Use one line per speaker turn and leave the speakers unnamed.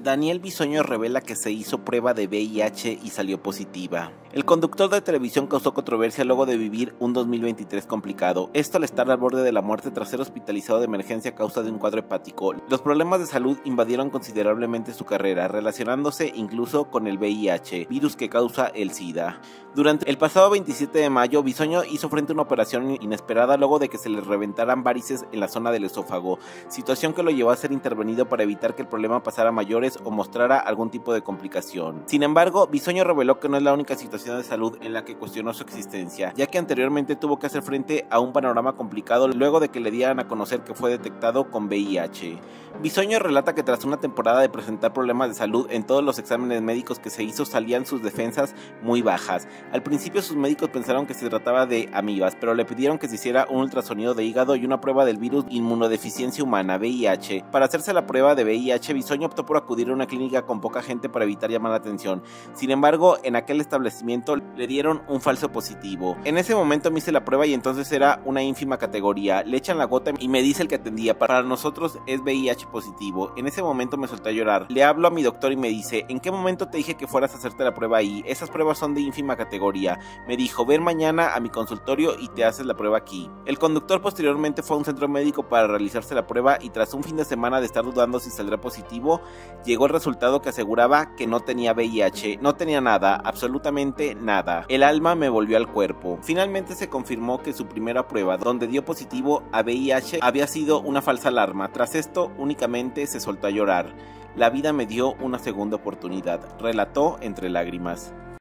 Daniel Bisoño revela que se hizo prueba de VIH y salió positiva. El conductor de televisión causó controversia luego de vivir un 2023 complicado. Esto al estar al borde de la muerte tras ser hospitalizado de emergencia a causa de un cuadro hepático. Los problemas de salud invadieron considerablemente su carrera, relacionándose incluso con el VIH, virus que causa el SIDA. Durante el pasado 27 de mayo, Bisoño hizo frente a una operación inesperada luego de que se le reventaran varices en la zona del esófago, situación que lo llevó a ser intervenido para evitar que el problema pasara a mayores o mostrara algún tipo de complicación. Sin embargo, Bisoño reveló que no es la única situación de salud en la que cuestionó su existencia, ya que anteriormente tuvo que hacer frente a un panorama complicado luego de que le dieran a conocer que fue detectado con VIH. Bisoño relata que tras una temporada de presentar problemas de salud en todos los exámenes médicos que se hizo salían sus defensas muy bajas. Al principio sus médicos pensaron que se trataba de amibas, pero le pidieron que se hiciera un ultrasonido de hígado y una prueba del virus inmunodeficiencia humana, VIH. Para hacerse la prueba de VIH, Bisoño optó por acudir a una clínica con poca gente para evitar llamar la atención. Sin embargo, en aquel establecimiento le dieron un falso positivo. En ese momento me hice la prueba y entonces era una ínfima categoría. Le echan la gota y me dice el que atendía: para nosotros es VIH positivo. En ese momento me solté a llorar. Le hablo a mi doctor y me dice: ¿en qué momento te dije que fueras a hacerte la prueba ahí? Esas pruebas son de ínfima categoría. Me dijo: ven mañana a mi consultorio y te haces la prueba aquí. El conductor posteriormente fue a un centro médico para realizarse la prueba y tras un fin de semana de estar dudando si saldrá positivo, llegó el resultado que aseguraba que no tenía VIH, no tenía nada, absolutamente nada. El alma me volvió al cuerpo. Finalmente se confirmó que su primera prueba, donde dio positivo a VIH, había sido una falsa alarma. Tras esto únicamente se soltó a llorar. La vida me dio una segunda oportunidad, relató entre lágrimas.